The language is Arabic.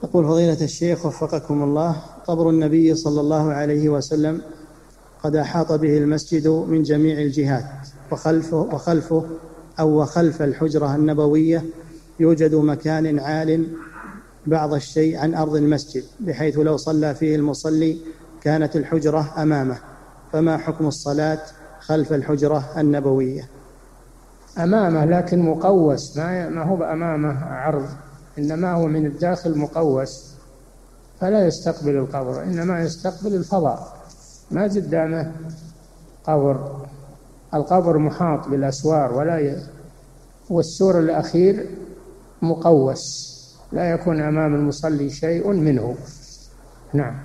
يقول فضيلة الشيخ وفقكم الله: قبر النبي صلى الله عليه وسلم قد أحاط به المسجد من جميع الجهات، وخلف الحجرة النبوية يوجد مكان عال بعض الشيء عن أرض المسجد، بحيث لو صلى فيه المصلي كانت الحجرة أمامه، فما حكم الصلاة خلف الحجرة النبوية؟ أمامه لكن مقوس، ما هو أمامه عرض، إنما هو من الداخل مقوس، فلا يستقبل القبر، إنما يستقبل الفضاء، ما قدامه قبر. القبر محاط بالأسوار والسور الأخير مقوس، لا يكون أمام المصلي شيء منه. نعم.